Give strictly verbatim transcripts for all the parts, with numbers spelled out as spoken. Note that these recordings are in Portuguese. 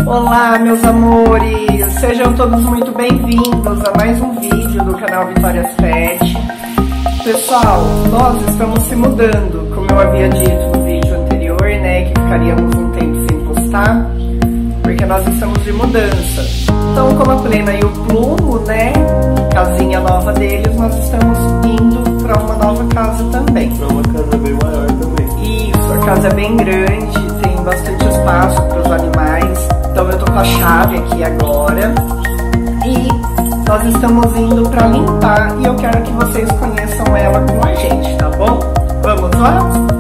Olá, meus amores! Sejam todos muito bem-vindos a mais um vídeo do canal Vitórias Pet. Pessoal, nós estamos se mudando, como eu havia dito no vídeo anterior, né, que ficaríamos um tempo sem postar, porque nós estamos de mudança. Então, como a Plena e o Plumo, né, casinha nova deles, nós estamos indo para uma nova casa também. Para uma casa bem maior também. Isso, a casa é bem grande, tem bastante espaço para os animais. Então eu tô com a chave aqui agora e nós estamos indo para limpar e eu quero que vocês conheçam ela com a gente, tá bom? Vamos lá?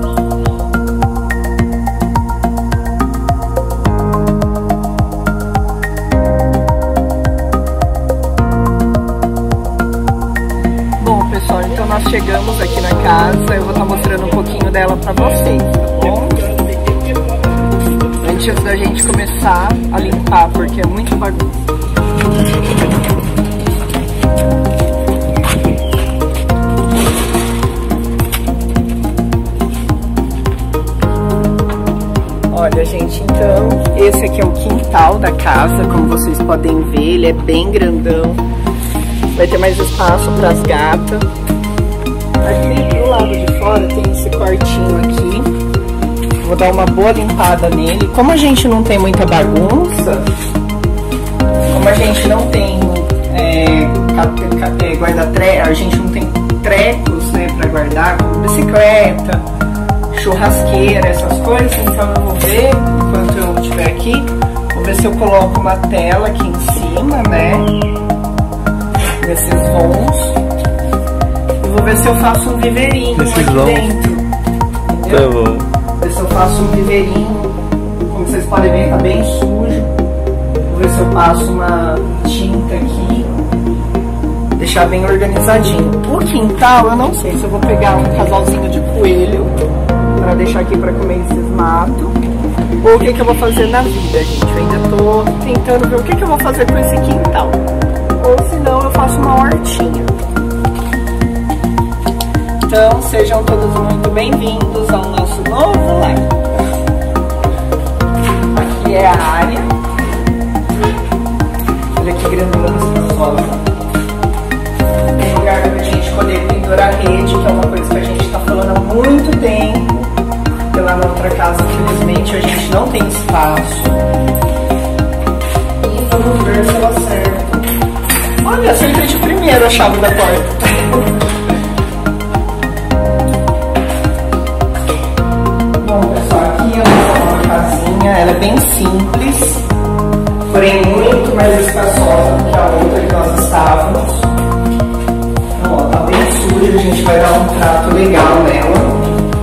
Bom, pessoal, então nós chegamos aqui na casa, eu vou estar mostrando um pouquinho dela para vocês, tá bom? Antes da gente começar a limpar, porque é muito bagunça. Olha, gente, então, esse aqui é o quintal da casa, como vocês podem ver, ele é bem grandão. Vai ter mais espaço para as gatas. Aqui do lado de fora tem esse quartinho aqui. Vou dar uma boa limpada nele. Como a gente não tem muita bagunça, como a gente não tem é, guarda-trecos, a gente não tem trecos, né, para guardar, como bicicleta, churrasqueira, essas coisas, então eu vou ver, enquanto eu estiver aqui, vou ver se eu coloco uma tela aqui em cima, né, nesses vãos, e vou ver se eu faço um viveirinho aqui dentro, entendeu? Tá bom. Ver se eu faço um viveirinho, como vocês podem ver, tá bem sujo. Vou ver se eu passo uma tinta aqui, deixar bem organizadinho. O quintal, eu não sei se eu vou pegar um casalzinho de coelho para deixar aqui para comer esses matos, ou o que que eu vou fazer na vida, gente. Eu ainda tô tentando ver o que que eu vou fazer com esse quintal. Ou se não, eu faço uma hortinha. Então, sejam todos muito bem-vindos ao nosso novo lar. Aqui é a área. Olha que grandona espaçosa. Tem lugar pra gente poder pendurar a rede, que é uma coisa que a gente tá falando há muito tempo. Porque lá na outra casa, infelizmente, a gente não tem espaço. E vamos ver se ela serve. Olha, acertei de primeiro a chave da porta. Ela é bem simples, porém muito mais espaçosa do que a outra que nós estávamos. Então, ó, tá bem suja, a gente vai dar um trato legal nela.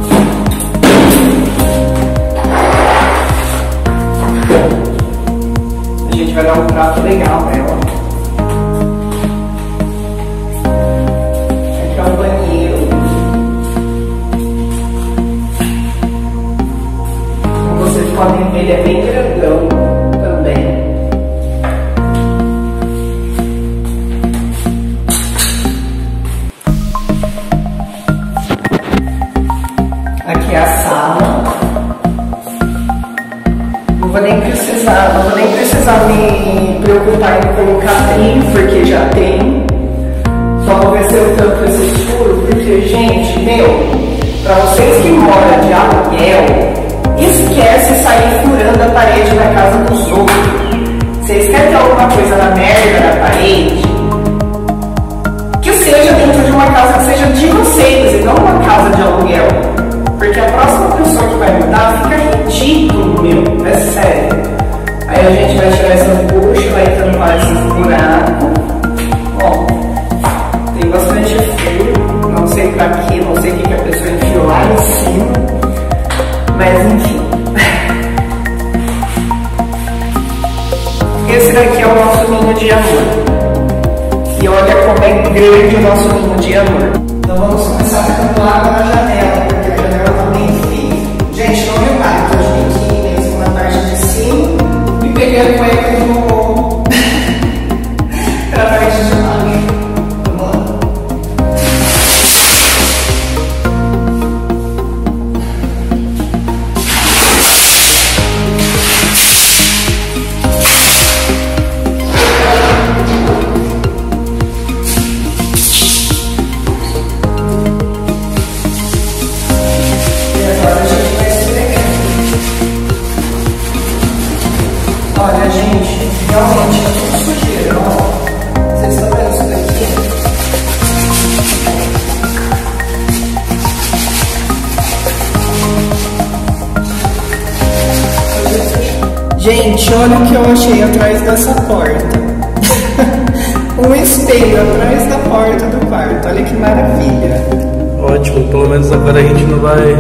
A gente vai dar um trato legal nela. Aqui é um banheiro. Vocês podem ver, ele é bem grandão também. Aqui é a sala. Não vou nem precisar, não vou nem precisar me preocupar em colocar trilho, porque já tem. Só vou ver se eu tampo esse escuro, porque, gente, meu, pra vocês que moram de aluguel, esquece sair furando a parede da casa dos outros. Vocês querem ter alguma coisa na merda da parede? Que seja dentro de uma casa que seja de vocês e não uma casa de aluguel. Porque a próxima pessoa que vai mudar fica ridículo, meu. É sério. Aí a gente vai tirar essas buchas, vai tampar esses buracos. Ó, tem bastante fio. Não sei pra quê, não sei o que, que a pessoa enfiou lá em cima. Mas enfim. Esse daqui é o nosso ninho de amor. E olha como é grande o nosso ninho de amor. Então vamos começar ficando água na janela, porque a janela tá bem fria. Gente, não repare, tô de biquíni assim na parte de cima e pegando cuecas no ombro pra parte de baixo. Vamos lá. gente, tá tudo sujeira, ó. Vocês estão vendo isso daqui? Gente, olha o que eu achei atrás dessa porta. Um espelho atrás da porta do quarto. Olha que maravilha. Ótimo, pelo menos agora a gente não vai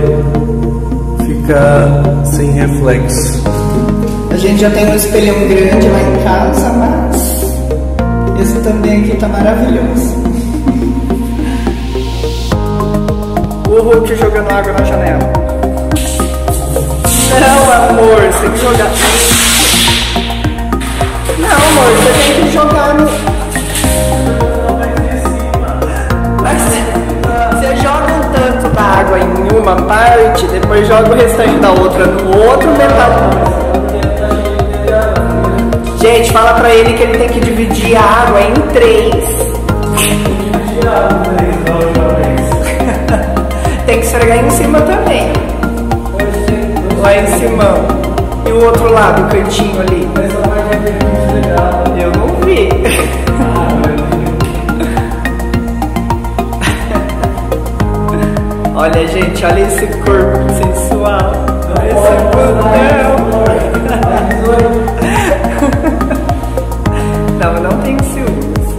ficar sem reflexo. A gente já tem um espelhão grande lá em casa, mas esse também aqui tá maravilhoso. O Hulk jogando água na janela. Não, amor, você tem que jogar. Não, amor, você tem que jogar no... Mas você joga um tanto da água em uma parte, depois joga o restante da outra no outro metade. Gente, fala pra ele que ele tem que dividir a água em três. Tem que esfregar em cima também. Lá em cima. E o outro lado, o cantinho ali. Eu não vi. Olha, gente, olha esse corpo sensual. Esse bundão. Não, não tenho ciúmes.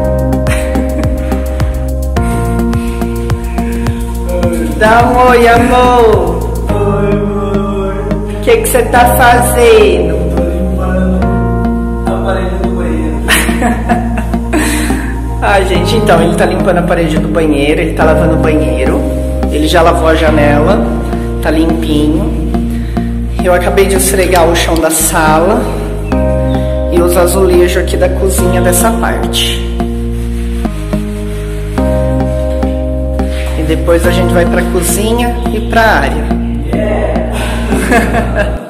Dá um oi, amor. Oi, amor. O que que você tá fazendo? Tô limpando a parede do banheiro. Ah, gente, então, ele tá limpando a parede do banheiro, ele tá lavando o banheiro, ele já lavou a janela, tá limpinho. Eu acabei de esfregar o chão da sala e os azulejos aqui da cozinha dessa parte. E depois a gente vai pra cozinha e pra área. Yeah.